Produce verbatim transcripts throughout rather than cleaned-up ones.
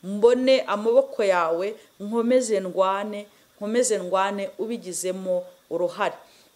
mbone amaboko yawe, nkomeze ndwane nkomeze ndwane ubigizemo uruhare.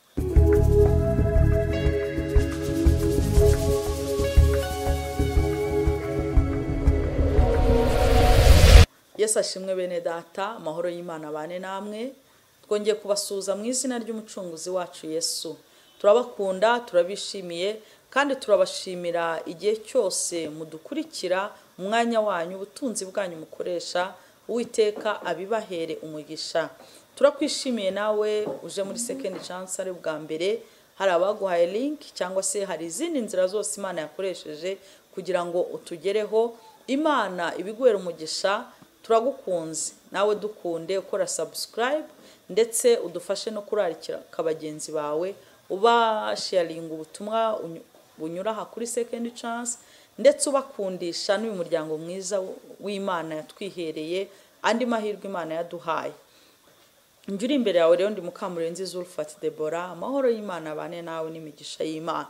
Yesu ashimwe bene data, amahoro y'Imana bane namwe. Twongeye kubasuhuza mu izina ry'umucunguzi wacu Yesu. Turabakunda, turabishimiye kandi turabashimira igihe cyose mudukurikira, umwanya wanyu, ubutunzi bwanyu mukoresha. Uwiteka abibahere umugisha. Turakwishimiye nawe uje muri second chance ari bwa mbere. Hari abaguhaye link cyangwa se hari izindi nzira zose Imana yakoresheje kugira ngo utugereho. Imana ibiguhere umugisha. Turagukunze, nawe dukunde ukora subscribe ndetse udufashe no kurarikira kabagenzi bawe, uba sharing ubutumwa bunyura ha kuri second chance, ndetse ubakundisha n'uyu muryango mwiza w'Imana yatwihereye, andi mahirwe Imana yaduhaye. Njuri imbere yawe rero ndi Mukamurenzi Zulfat Deborah, amahoro y'Imana bane nawe n'imigisha y'Imana.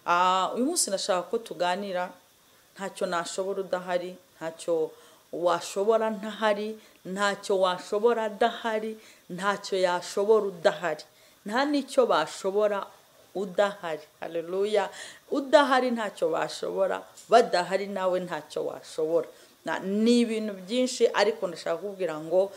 Ah uyu munsi nashaka ko tuganira ntacyo nashobora udahari, ntacyo washobora ntahari, ntacyo washobora dahari, ntacyo yashobora udahari, nta nicyo bashobora udahari. Haleluya. Udahari ntacyo bashobora, badahari nawe ntacyo washobora. Ni ibintu byinshi, ariko ndashaka kubwira ngo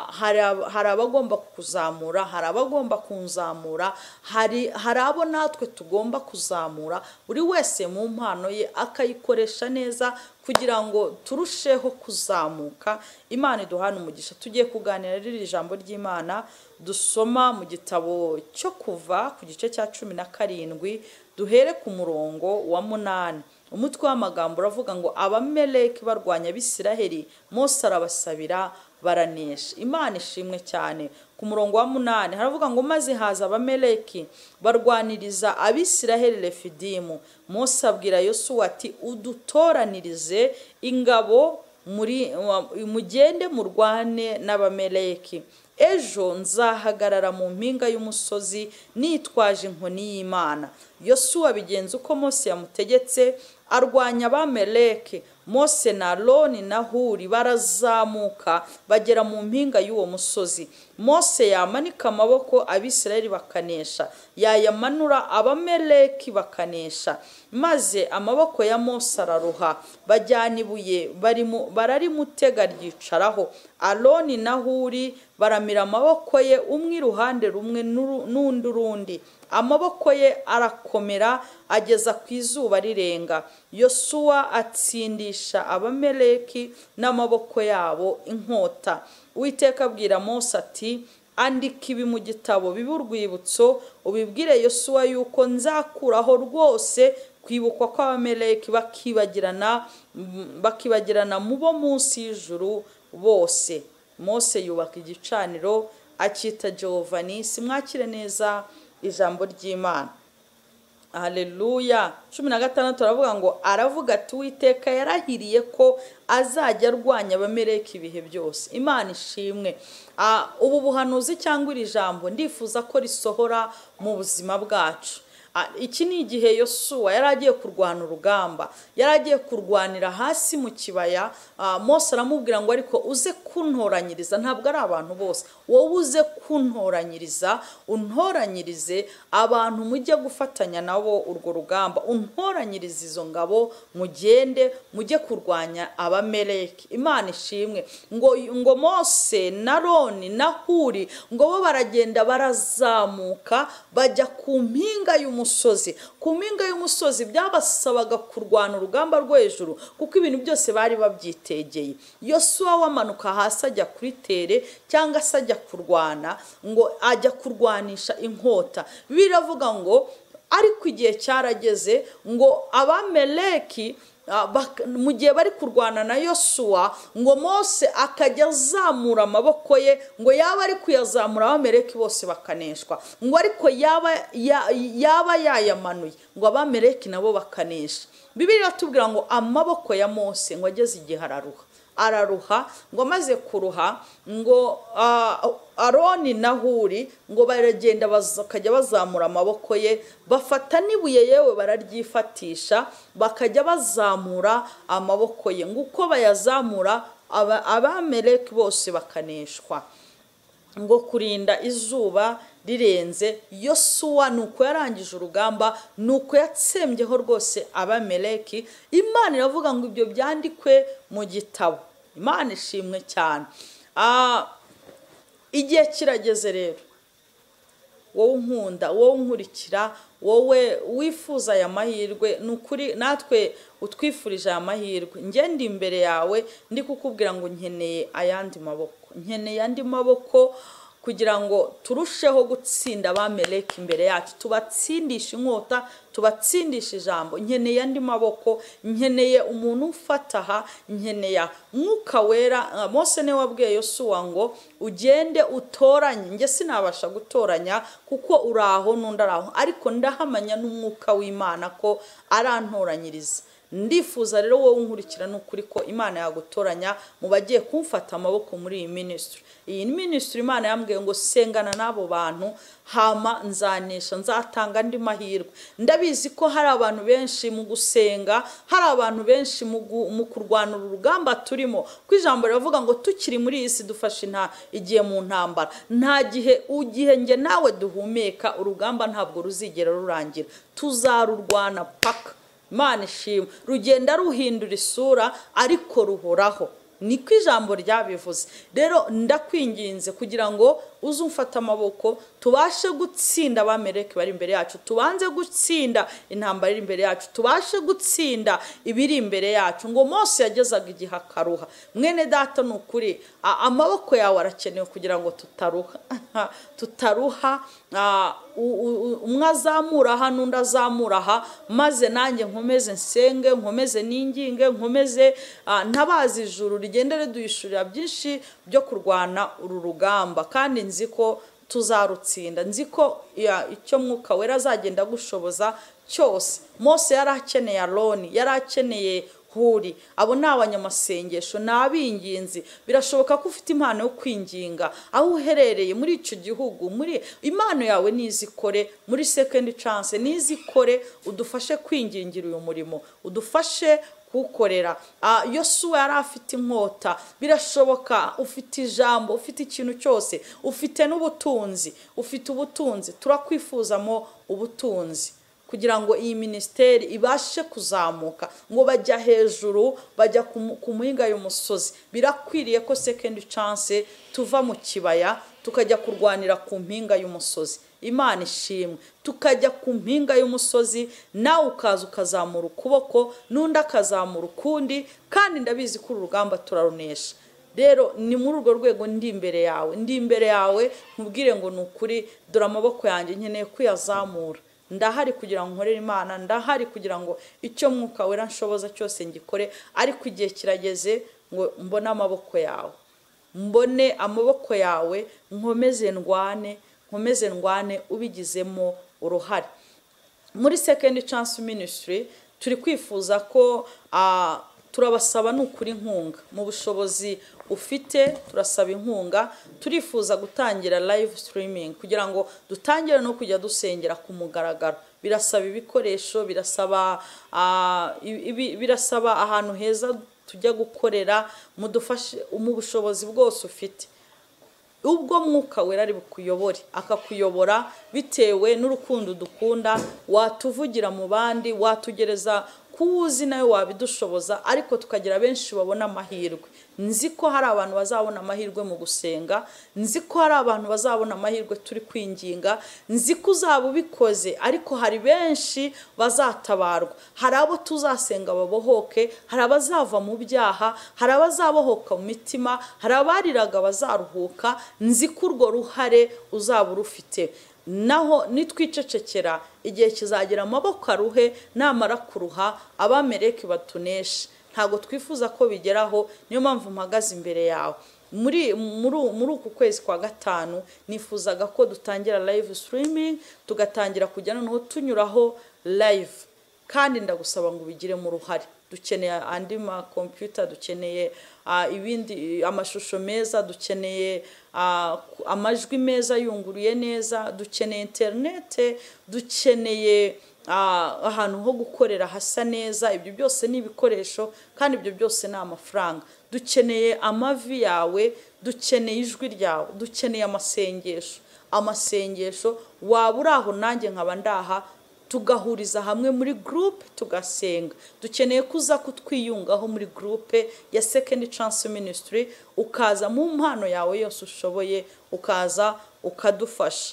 hari abagomba kuzamura, hari abagomba kunzamura, hari hari abo natwe tugomba kuzamura, buri wese mu mpano ye akayikoresha neza kugira ngo turusheho kuzamuka. Imana iduhana umugisha. Tugiye kuganira riri ijambo ry'Imana dusoma mu gitabo cyo Kuva ku gice cya cumi na karindwi, duhere ku murongo wa munani. Umutwe w'amagambo uravuga ngo Abameleki barwanya Abisiraheli, Mose arabasabira baranesha. Imana ishimwe cyane. Ku murongo wa munani haravuga ngo maze haza Abameleki barwaniriza Abisiraheli Refidimu. Mose abwira Yosuwa ati udutoranirize ingabo muri mugende murwane n'Abameleki. Ejo nzahagarara mu mpinga y'umusozi nitwaje inkoni y'Imana. Yosuwa bigenza uko Mose yamutegetse, arwanya Abameleki. Mose na Aroni na Huri barazamuka bagera mu mpinga y'uwo musozi. Mose yamanika amaboko, Abisirayeli bakanesha, yayamanura, Abameleki bakanesha. Maze amaboko ya Mose araruha, bajyana ibuye bararimutega ryicaraho. Aroni na Huri baramira amaboko ye, umwe iruhande rumwe n'undi urundi. Amaboko ye arakomera ageza ku izuba rirenga. Yosuwa atsindisha Abameleki n'amaboko yabo inkota. Uwiteka abwira Mose ati andika ibi mu gitabo bibe urwibutso, ubibwire Yosuwa yuko nzakuraho rwose kwibukwa kw'Abameleki bakibagirana bakibagirana mu bo munsi y'ijuru bose. Mose yubaka igicaniro akita Jehova Nisi. Mwakire neza ijambo ry'Imana. Haleluya. cumi na gatandatu turavuga ngo aravuga ati Uwiteka yarahiriye ko azajya arwanya Abameleki ibihe byose. Imana ishimwe. Ubu buhanuzi cyangwa iri jambo ndifuza ko risohora mu buzima bwacu. Iki ni igihe Yosuwa yaragiye kurwana urugamba, yaragiye kurwanira hasi mu kibaya. Mose aramubwira ngo ariko uze kuntoranyiriza, ntabwo ari abantu bose, wowe uze kuntoranyiriza, untoranyirize abantu mujye gufatanya nabo urwo rugamba, untoranyiriza izo ngabo mugende mujye kurwanya Abameleki. Imana ishimwe. Ngo ngo Mose na Aroni na Huri ngo bo baragenda barazamuka bajya ku mpinga y'umusozi. Ku mpinga y'umusozi byabasabaga kurwana urugamba rwo hejuru kuko ibintu byose bari babyitegeye. Yosuwa wamanuka hasi ajya kuri tere cyangwa se ajya kurwana, ngo ajya kurwanisha inkota. Biravuga ngo ariko igihe cyarageze ngo Abameleki mu gihe bari kurwana na Yosuwa, ngo Mose akajya azamura amaboko ye, ngo yaba ari kuyazamura Abameleki bose bakaneshwa, ngo ariko yaba yaba yayamanuye ngo Abameleki nabo bakanesha. Bibiliya iratubwira ngo amaboko ya Mose ngo ageze igihe araruha araruha ngo maze kuruha ngo Aroni na Huri ngo baragenda bakajya bazamura amaboko ye, bafata nibuye yewe bararyifatisha bakajya bazamura amaboko ye, ngo uko bayazamura abameleki bose bakaneshwa, ngo kurinda izuba rirenze. Yosuwa nuko yarangije urugamba, nuko yatsembyeho rwose abameleki. Imana iravuga ngo ibyo byandikwe mu gitabo. Imana ishimwe cyane. Igihe kirageze rero, wowe unkunda, wowe unkurikira, wowe wifuza aya mahirwe, nukuri natwe utwifurije aya mahirwe. Nge ndi imbere yawe ndi kukubwira ngo nkeneye ayandi maboko, nkeneye andi maboko kugira ngo turusheho gutsinda abameleki imbere yacu, tubatsindisha inkota, tubatsindisha ijambo. Nkeneye andi maboko, nkeneye umuntu umfataha, nkeneye Mwuka Wera. Mose ne wabwiye Yosuwa ngo ugende utoranye. Nge sinabasha gutoranya kuko uraho n'undaraho, ariko ndahamanya n'Umwuka w'Imana ko arantoranyiriza. Ndifuza rero wowe unkurikira n'ukuri ko Imana yagutoranya mu bagiye kumfata amaboko muri iyi ministry. Iyi ministry Imana yambwiye ngo sengana n'abo bantu, hama nzanesha, nzatanga andi mahirwe. Ndabizi ko hari abantu benshi mu gusenga, hari abantu benshi mu kurwana urugamba turimo. Ku ijambo riravuga ngo tukiri muri iyi si dufashe nta igihe mu ntambara. Nta gihe ugihe nge nawe duhumeka, urugamba ntabwo ruzigera rurangira, tuzarurwana paka. Imana ishimwe. Rugenda ruhindura isura ariko ruhoraho, niko ijambo ryabivuze. Rero ndakwinginze kugira ngo uzumfata amaboko, tubashe gutsinda abameleki bari imbere yacu, tubanze gutsinda intambara iri imbere yacu, tubashe gutsinda ibiri imbere yacu. Ngo Mose yagezaga igihe akaruha. Mwene data nukuri amaboko yawe arakenewe kugira ngo tutaruha tutaruha umwe azamura aha n'undi azamura aha, maze nanjye nkomeze nsenge, nkomeze ninginge, nkomeze ntabazi ijuru rigende riduhishurira byinshi byo kurwana uru rugamba. Kandi nzi ko tuzarutsinda, nzi ko icyo Mwuka Wera azagenda gushoboza cyose. Mose yari akeneye Aroni, yari akeneye Huri. Abo ni abanyamasengesho, ni ab'inginzi. Birashoboka ko ufite impano yo kwinginga aho uherereye muri icyo gihugu. Muri impano yawe nizikore, muri second chance nizikore, udufashe kwingingira uyu murimo, udufashe kukorera. Yosuwa yari afite inkota. Birashoboka ufite ijambo, ufite ikintu cyose, ufite n'ubutunzi, ufite ubutunzi. Turakwifuzamo ubutunzi kugira ngo iyi ministeri ibashe kuzamuka, ngo bajya hejuru, bajya ku muhinga y'umusozi. Birakwiriye ko second chance tuva mu kibaya tukajya kurwanira ku mpinga y'umusozi. Imana ishimwe. Tukajya ku mpinga y'umusozi, nawe ukaza ukazamura ukuboko, n'undi akazamura ukundi, kandi ndabizi ko urugamba turarunesha. Rero ni muri urwo rwego ndi imbere yawe, ndi imbere yawe nkubwire ngo nukuri, dore amaboko yanjye nkeneye kuyazamura. Ndahari kugira ngo nkorere Imana, ndahari kugira ngo icyo Mwuka Wera nshoboza cyose ngikore, ariko igihe kirageze ngo mbone amaboko yawe, mbone amaboko yawe, nkomeze ndwane, nkomeze ndwane ubigizemo uruhare. Muri second chance ministry turi kwifuza ko turabasaba n'ukuri inkunga mu bushobozi ufite. Turasaba inkunga, turifuza gutangira live streaming kugira ngo dutangire no kujya dusengera ku mugaragaro. Birasaba ibikoresho, birasaba birasaba ahantu heza tujya gukorera. Mudufashe mu bushobozi bwose ufite. Ubwo Mwuka Wera ari bukuyobore, akakuyobora bitewe n'urukundo dukunda, watuvugira mu bandi, watugereza kuwuzi nawe wabidushoboza, ariko tukagira benshi babona amahirwe. Nzi ko hari abantu bazabona amahirwe mu gusenga, nzi ko hari abantu bazabona amahirwe turi kwinginga, nzi ko uzaba ubikoze, ariko hari benshi bazatabarwa. Hari abo tuzasenga babohoke, hari abazava mu byaha, hari abazabohoka mu mitima, hari abariraga bazaruhuka. Nzi ko urwo ruhare uzaba urufite. Naho nitwicecekera, igihe kizagera amaboko aruhe, namara kuruha abameleki batunesha. Ntago twifuza ko bigeraho, niyo mpamvu mpagaze imbere yawe. Muri muri uku kwezi kwa gatanu nifuzaga ko dutangira live streaming, tugatangira kujya noneho tunyuraho live, kandi ndagusaba ngo ubigire mu ruhare. Dukeneye andi ma computer, dukeneye ibindi amashusho meza, dukeneye amajwi meza yunguruye neza, dukeneye internet, dukeneye ahantu ho gukorera hasa neza. Ibyo byose ni ibikoresho kandi ibyo byose ni amafaranga. Dukeneye amavi yawe, dukeneye ijwi ryawe, dukeneye amasengesho amasengesho waba uri aho nanjye nkaba ndaha, tugahuriza hamwe muri groupe tugasenga. Dukeneye kuza kutwiyungaho muri groupe ya Second Chance Ministry, ukaza mu mpano yawe yose ushoboye, ukaza ukadufasha.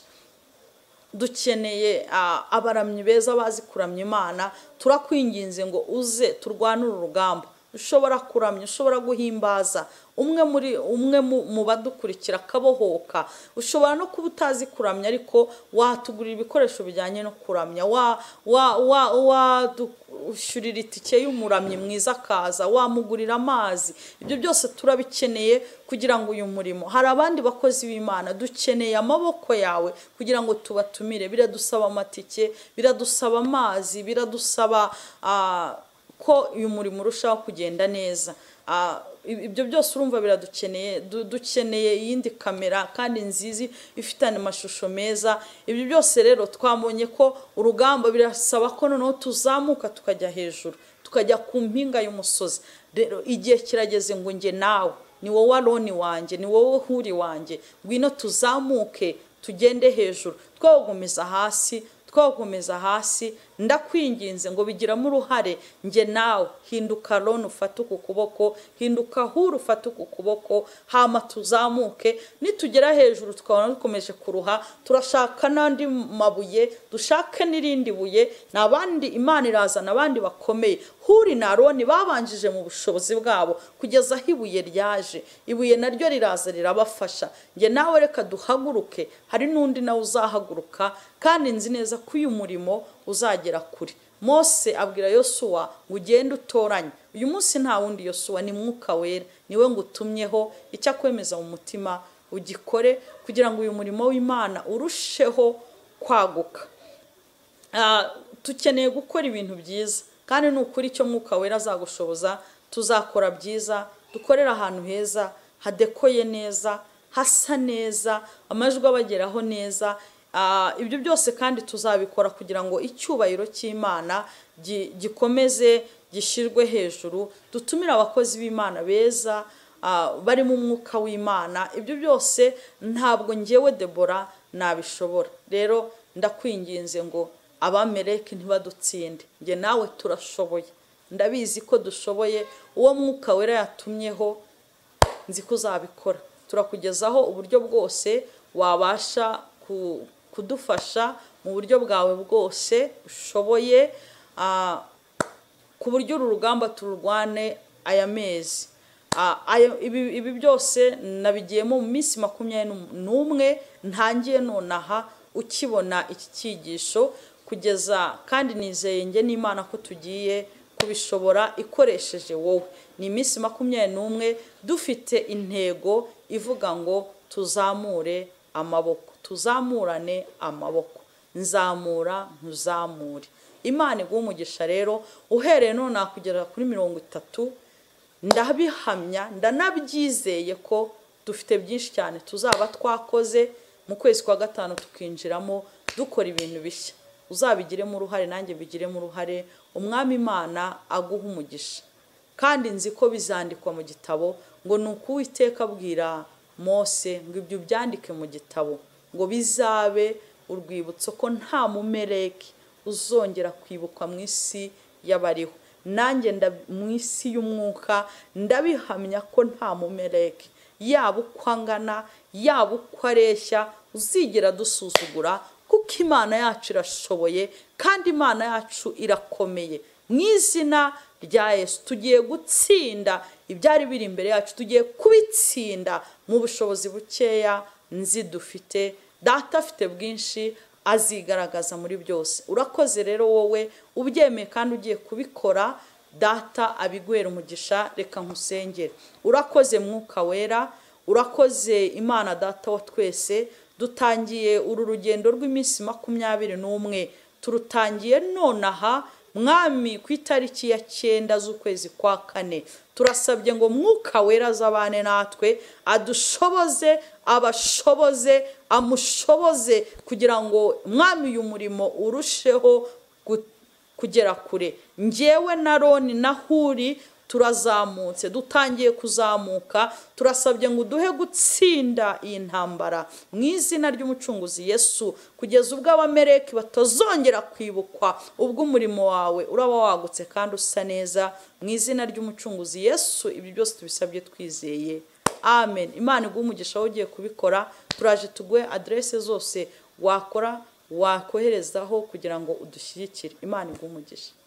Dukeneye abaramyi beza bazi kuramya Imana. Turakwinginze ngo uze turwanure urugamba. Ushobora kuramya, ushobora guhimbaza, umwe muri umwe mu badukurikira kabohoka. Ushobora no kuba utazi kuramya ariko watugurira ibikoresho bijyanye no kuramya, wa wa wa, wa ushurira itike y'umuramyi mwiza kaza, wamugurira amazi. Ibyo byose turabikeneye kugira ngo uyu murimo. Hari abandi bakozi b'Imana dukeneye amaboko yawe kugira ngo tubatumire. Biradusaba amatike, biradusaba amazi, biradusaba uh, ko uyu murimo urushaho kugenda neza. Ibyo byose urumva biradukeneye. Dukeneye iyindi kamera kandi nziza ifitanye amashusho meza. Ibyo byose rero twabonye ko urugamba birasaba ko noneho tuzamuka tukajya hejuru, tukajya ku mpinga y'umusozi. Rero igihe kirageze ngo nge nawe, ni wowe Aroni wanjye, ni wowe Huri wanjye, ngwino tuzamuke tugende hejuru. Twagomeza hasi twagomeza hasi ndakwinginze ngo bigiramo uruhare nge nawe. Hinduka Aroni ufate ku kuboko, hinduka Huri ufate ku kuboko, hama tuzamuke. Nitugera hejuru tukabona dukomeje kuruha, turashaka nandi mabuye, dushake nirindi buye. Nabandi Imana irazana abandi bakomeye. Huri na Aroni babanjije mu bushobozi bwabo kugeza aho ibuye ryaje. Ibuye naryo riraza rirabafasha. Nge nawe reka duhaguruke, hari nundi nawe uzahaguruka kandi nzi neza ko uyu murimo uzagera kuri. Mose abwira Yosuwa ngo ugende utoranye. Uyu munsi nta wundi Yosuwa, ni Mwuka Wera, niwe ngutumyeho. Icyo akwemeza mu mutima ugikore kugira ngo uyu murimo w'Imana urusheho kwaguka. Ah, tukeneye gukora ibintu byiza kandi nukuri icyo Mwuka Wera azagushoboza. Tuzakora byiza, dukorera ahantu heza, hadekoye neza, hasa neza, amajwi abageraho neza. Uh, ibyo byose kandi tuzabikora kugira ngo icyubahiro cy'Imana gikomeze gishirwe hejuru. Dutumira abakozi b'Imana beza uh, bari mu mwuka w'Imana. Ibyo byose ntabwo ngewe Debora nabishobora. Rero ndakwinginze ngo Abameleki ntibadutsinde. Nge nawe turashoboye, ndabizi ko dushoboye. Uwo Mwuka Wera yatumyeho nzi ko uzabikora. Turakugezaho uburyo bwose wabasha ku kudufasha mu buryo bwawe bwose ushoboye, uh, ku buryo uru rugamba tururwane aya mezi. Uh, ibi, ibi byose nabigiyemo mu minsi makumyabiri n'umwe ntangiye nonaha ukibona iki cyigisho kugeza, kandi nizeye nge n'Imana ko tugiye kubishobora ikoresheje wowe. Ni iminsi makumyabiri n'umwe dufite intego ivuga ngo tuzamure amaboko, tuzamurane amaboko, nzamura ntuzamure. Imana iguha umugisha rero. Uhereye none nakugera kuri mirongo itatu, ndabihamya ndanabyizeye ko dufite byinshi cyane tuzaba twakoze mu kwezi kwa gatanu tukinjiramo dukora ibintu bishya. Uzabigiremo uruhare nanjye bigiremo uruhare. Umwami Imana aguha umugisha kandi nzi ko bizandikwa mu gitabo ngo nuko Uwiteka abwira Mose ngo ibyo byandike mu gitabo ngo bizabe urwibutso ko nta Mumeleki uzongera kwibukwa mu isi y'abariho. Nanjye mu isi y'umwuka ndabihamya ko nta Mumeleki, yaba uko angana, yaba uko areshya, uzigera dusuzugura, kuko Imana yacu irashoboye kandi Imana yacu irakomeye. Mu izina rya Yesu tugiye gutsinda ibyari biri imbere yacu, tugiye kubitsinda mu bushobozi bukeya nzi dufite. Data afite bwinshi, azigaragaza muri byose. Urakoze rero wowe ubyemeye kandi ugiye kubikora. Data abiguhera umugisha. Reka nkusengere. Urakoze Mwuka Wera, urakoze Imana Data wa twese. Dutangiye uru rugendo rw'iminsi makumyabiri n'umwe, turutangiye nonaha Mwami ku itariki ya cyenda z'ukwezi kwa kane. Turasabye ngo Mwuka Wera azabane natwe, adushoboze, abashoboze, amushoboze kugira ngo Mwami uyu murimo urusheho kugera kure. Njyewe na Roni na Huri turazamutse, dutangiye kuzamuka, turasabye ngo uduhe gutsinda iyi ntambara mu izina ry'umucunguzi Yesu, kugeza ubwo Abameleki batazongera kwibukwa, ubwo umurimo wawe uraba wagutse kandi usa neza, mu izina ry'umucunguzi Yesu. Ibi byose tubisabye twizeye, amen. Imana iguhe umugisha ugiye kubikora. Turaje tuguhe adresse zose wakora wakoherezaho kugira ngo udushyigikire. Imana iguhe umugisha.